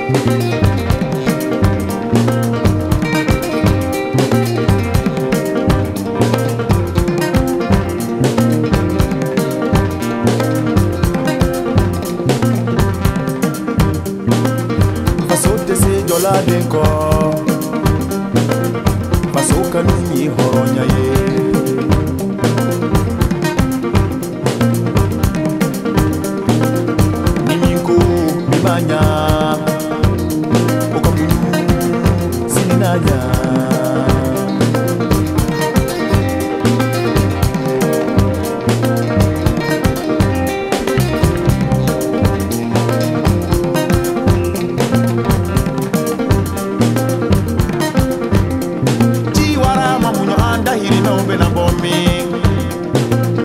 Jola denko Masoka nini horonya ye Niminku mimanya Okamunyu sininanya Hiri no be na bombi